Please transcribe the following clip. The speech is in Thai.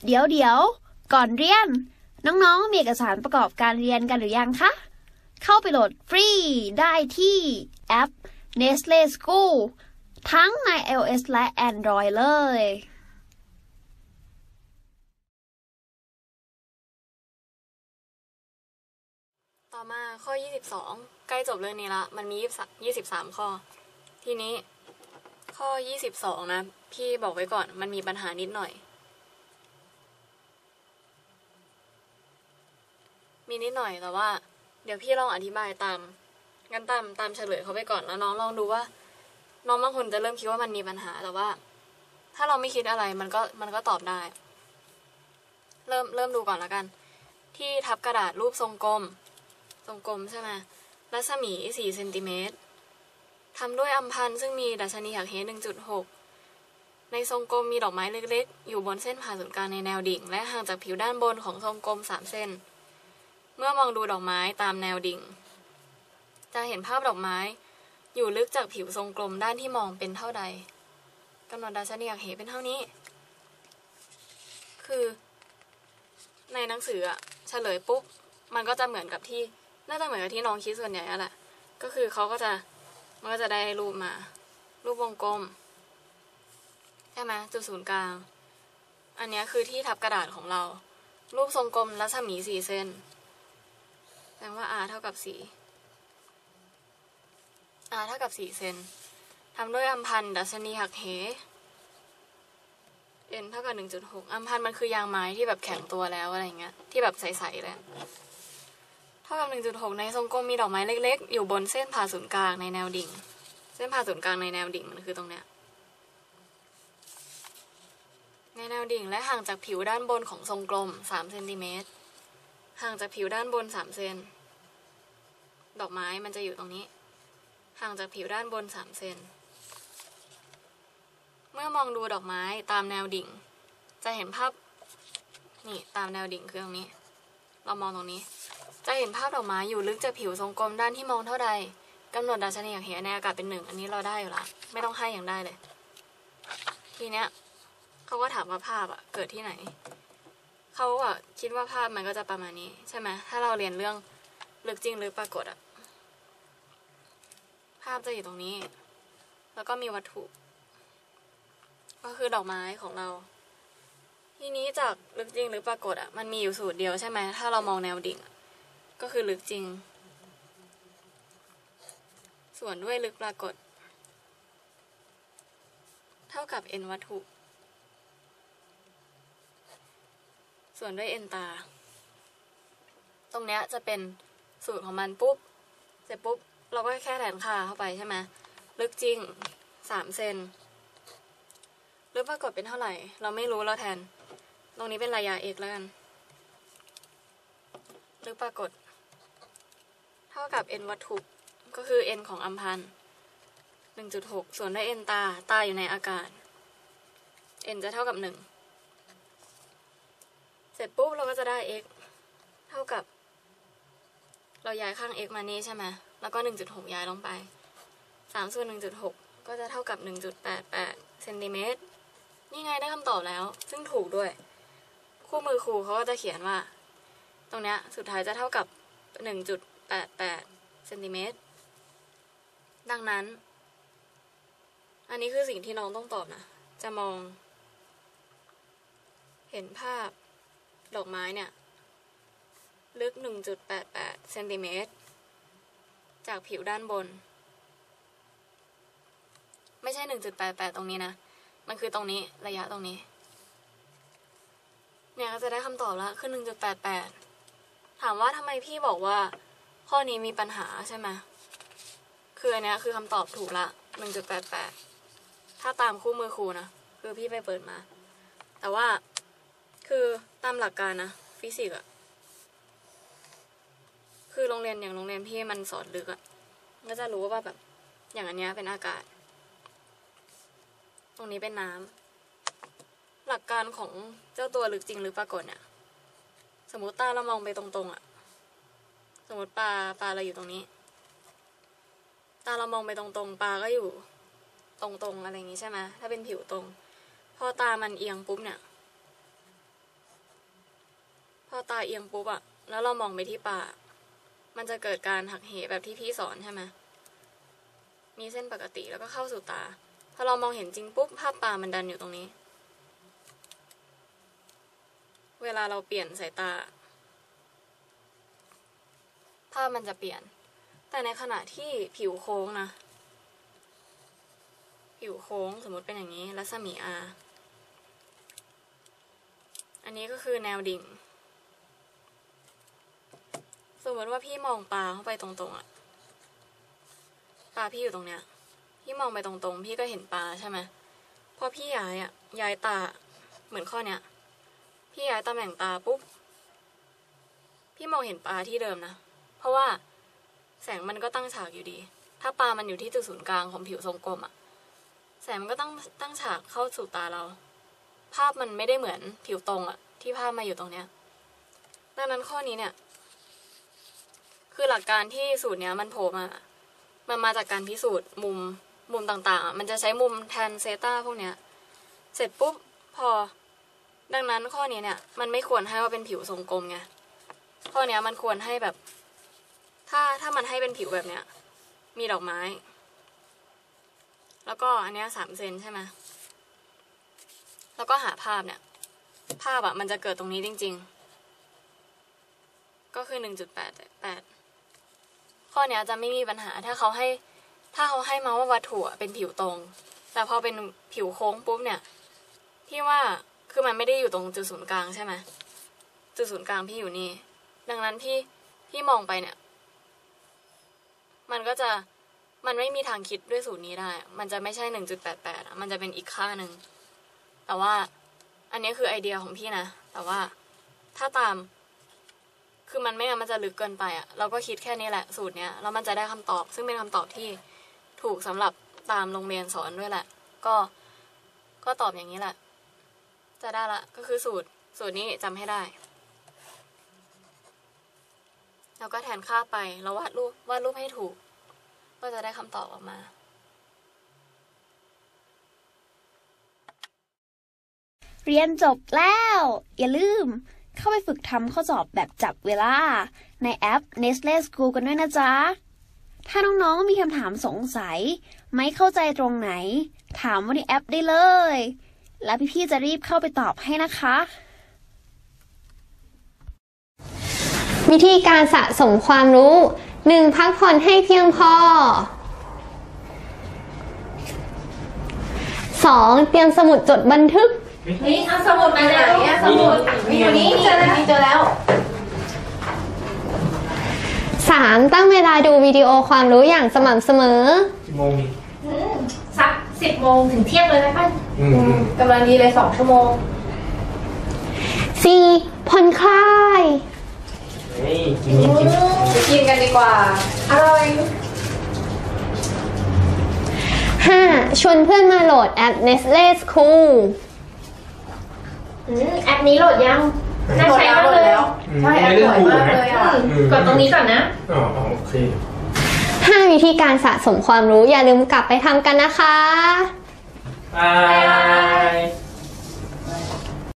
เดี๋ยวก่อนเรียนน้องๆมีเอกสารประกอบการเรียนกันหรือยังคะเข้าไปโหลดฟรีได้ที่แอป Nestle School ทั้งใน iOS และ Android เลยต่อมาข้อ22ใกล้จบเรื่องนี้ละมันมี23ข้อทีนี้ข้อ22นะพี่บอกไว้ก่อนมันมีปัญหานิดหน่อยมีนิดหน่อยแต่ว่าเดี๋ยวพี่ลองอธิบายตามเฉลยเขาไปก่อนแล้วน้องลองดูว่าน้องบางคนจะเริ่มคิดว่ามันมีปัญหาแต่ว่าถ้าเราไม่คิดอะไรมันก็ตอบได้เริ่มดูก่อนแล้วกันที่ทับกระดาษรูปทรงกลมใช่ไหมรัศมี4 เซนติเมตรทำด้วยอัมพันธ์ซึ่งมีดัชนีหักเห 1.6 ในทรงกลมมีดอกไม้เล็กๆอยู่บนเส้นผ่าศูนย์กลางในแนวดิ่งและห่างจากผิวด้านบนของทรงกลม3 เซนเมื่อมองดูดอกไม้ตามแนวดิ่งจะเห็นภาพดอกไม้อยู่ลึกจากผิวทรงกลมด้านที่มองเป็นเท่าใดกำหนดดัชนีหักเหเป็นเท่านี้คือในหนังสือเฉลยปุ๊บมันก็จะเหมือนกับที่น่าจะเหมือนกับที่น้องคิดส่วนใหญ่แหละก็คือมันก็จะได้รูปมารูปวงกลมใช่ไหมจุดศูนย์กลางอันนี้คือที่ทับกระดาษของเรารูปทรงกลมรัศมี4 เซนแสดงว่า r เท่ากับ4 เซนทำด้วยอัมพันธ์ดัชนีหักเห n เท่ากับ 1.6 อัมพันธ์มันคือยางไม้ที่แบบแข็งตัวแล้วอะไรเงี้ยที่แบบใสๆเลยเท่ากับ 1.6 ในทรงกลมมีดอกไม้เล็กๆอยู่บนเส้นผ่าศูนย์กลางในแนวดิ่งเส้นผ่าศูนย์กลางในแนวดิ่งมันคือตรงเนี้ยในแนวดิ่งและห่างจากผิวด้านบนของทรงกลม3 เซนติเมตรห่างจากผิวด้านบน3 เซนดอกไม้มันจะอยู่ตรงนี้ห่างจากผิวด้านบน3 เซนเมื่อมองดูดอกไม้ตามแนวดิ่งจะเห็นภาพนี่ตามแนวดิ่งคือตรงนี้เรามองตรงนี้จะเห็นภาพดอกไม้อยู่ลึกจากผิวทรงกลมด้านที่มองเท่าใดกำหนดดัชนีหักเหในอากาศเป็น1อันนี้เราได้อยู่ละไม่ต้องให้อย่างได้เลยทีเนี้ยเขาก็ถามว่าภาพเกิดที่ไหนเขาคิดว่าภาพมันก็จะประมาณนี้ใช่ไหมถ้าเราเรียนเรื่องลึกจริงหรือปรากฏภาพจะอยู่ตรงนี้แล้วก็มีวัตถุก็คือดอกไม้ของเราทีนี้จากลึกจริงหรือปรากฏมันมีอยู่สูตรเดียวใช่ไหมถ้าเรามองแนวดิ่งก็คือลึกจริงส่วนด้วยลึกปรากฏเท่ากับ n วัตถุส่วนด้วย n ตาตรงเนี้ยจะเป็นสูตรของมันปุ๊บเสร็จปุ๊บเราก็แค่แทนค่าเข้าไปใช่ไหมลึกจริง3 เซนลึกปรากฏเป็นเท่าไหร่เราไม่รู้เราแทนตรงนี้เป็นระยะ x แล้วกันลึกปรากฏเท่ากับ n วัตถุก็คือ n ของอัมพันธ์ 1.6 ส่วนด้วย n ตาอยู่ในอากาศ n จะเท่ากับ1เสร็จปุ๊บเราก็จะได้ x เท่ากับเราย้ายข้าง x มานี่ใช่ไหมแล้วก็ 1.6 ย้ายลงไป3 ส่วน 1.6 ก็จะเท่ากับ 1.88 เซนติเมตรนี่ไงได้คำตอบแล้วซึ่งถูกด้วยคู่มือครูเขาก็จะเขียนว่าตรงเนี้ยสุดท้ายจะเท่ากับ 1.88 เซนติเมตรดังนั้นอันนี้คือสิ่งที่น้องต้องตอบนะจะมองเห็นภาพดอกไม้เนี่ยลึก 1.88 เซนติเมตรจากผิวด้านบนไม่ใช่ 1.88 ตรงนี้นะมันคือตรงนี้ระยะตรงนี้เนี่ยก็จะได้คำตอบแล้วคือ 1.88 ถามว่าทำไมพี่บอกว่าข้อนี้มีปัญหาใช่ไหมคืออันนี้คือคำตอบถูกละ 1.88 ถ้าตามคู่มือครูนะคือพี่ไปเปิดมาแต่ว่าคือตามหลักการนะฟิสิกส์คือโรงเรียนพี่มันสอนลึกก็จะรู้ว่าแบบอย่างอันนี้เป็นอากาศตรงนี้เป็นน้ำหลักการของเจ้าตัวลึกจริงหรือปรากฏเนี่ยสมมติตาเรามองไปตรงๆสมมติปลาเราอยู่ตรงนี้ตาเรามองไปตรงๆปลาก็อยู่ตรงๆอะไรอย่างนี้ใช่ไหมถ้าเป็นผิวตรงพอตามันเอียงปุ๊บเนี่ยพอตาเอียงปุ๊บอะแล้วเรามองไปที่ปลามันจะเกิดการหักเหแบบที่พี่สอนใช่ไหมมีเส้นปกติแล้วก็เข้าสู่ตาพอเรามองเห็นจริงปุ๊บภาพปลามันดันอยู่ตรงนี้เวลาเราเปลี่ยนสายตาภาพมันจะเปลี่ยนแต่ในขณะที่ผิวโค้งนะผิวโค้งสมมติเป็นอย่างนี้รัศมี R อันนี้ก็คือแนวดิ่งสมมติว่าพี่มองปลาเข้าไปตรงๆอะปลาพี่อยู่ตรงเนี้ยพี่มองไปตรงๆพี่ก็เห็นปลาใช่ไหมพอพี่ย้ายตาเหมือนข้อเนี้ยพี่ย้ายตำแหน่งตาปุ๊บพี่มองเห็นปลาที่เดิมนะเพราะว่าแสงมันก็ตั้งฉากอยู่ดีถ้าปลามันอยู่ที่จุดศูนย์กลางของผิวทรงกลมอะแสงมันก็ตั้งฉากเข้าสู่ตาเราภาพมันไม่ได้เหมือนผิวตรงอะที่ภาพมาอยู่ตรงเนี้ยดังนั้นข้อนี้เนี่ยคือหลักการที่สูตรเนี้ยมันโผล่มามันมาจากการพิสูจน์มุมต่างๆมันจะใช้มุมแทนเซต้าพวกเนี้ยเสร็จปุ๊บพอดังนั้นข้อนี้เนี่ยมันไม่ควรให้ว่าเป็นผิวทรงกลมไงข้อเนี้ยมันควรให้แบบถ้ามันให้เป็นผิวแบบเนี้ยมีดอกไม้แล้วก็อันเนี้ย3 เซนใช่ไหมแล้วก็หาภาพเนี่ยภาพมันจะเกิดตรงนี้จริงๆก็คือ 1.88 ข้อเนี้ยจะไม่มีปัญหาถ้าเขาให้มาว่าวัตถุเป็นผิวตรงแต่พอเป็นผิวโค้งปุ๊บเนี่ยพี่ว่าคือมันไม่ได้อยู่ตรงจุดศูนย์กลางใช่ไหมจุดศูนย์กลางพี่อยู่นี่ดังนั้นพี่มองไปเนี่ยมันไม่มีทางคิดด้วยสูตรนี้ได้มันจะไม่ใช่ 1.88 มันจะเป็นอีกค่าหนึ่งแต่ว่าอันนี้คือไอเดียของพี่นะแต่ว่าถ้าตามคือมันไม่งั้นมันจะลึกเกินไปเราก็คิดแค่นี้แหละสูตรเนี้ยแล้วมันจะได้คำตอบซึ่งเป็นคำตอบที่ถูกสำหรับตามโรงเรียนสอนด้วยแหละก็ตอบอย่างนี้แหละจะได้ละก็คือสูตรนี้จำให้ได้แล้วก็แทนค่าไปแล้ววาดรูปให้ถูกก็จะได้คำตอบออกมาเรียนจบแล้วอย่าลืมเข้าไปฝึกทำข้อสอบแบบจับเวลาในแอป Nestle School กันด้วยนะจ๊ะถ้าน้องๆมีคำถามสงสัยไม่เข้าใจตรงไหนถามว่าในแอปได้เลยแล้วพี่ๆจะรีบเข้าไปตอบให้นะคะวิธีการสะสมความรู้ 1. พักผ่อนให้เพียงพอ 2. เตรียมสมุดจดบันทึกนี่เอาสมุดมาไหนอะสมุดมีอยู่นี่เจอแล้ว 3. ตั้งเวลาดูวิดีโอความรู้อย่างสม่ำเสมอกี่โมงมีสัก10 โมงถึงเที่ยงเลยนะคะกำลังดีเลย2 ชั่วโมง 4. ผ่อนคลายกินกันดีกว่าอร่อย 5. ชวนเพื่อนมาโหลดแอป Nestle School แอปนี้โหลดยังน่าใช้มากเลยใช่แอปสวยมากเลยกดตรงนี้ก่อนนะโอเค 5. วิธีการสะสมความรู้อย่าลืมกลับไปทำกันนะคะบาย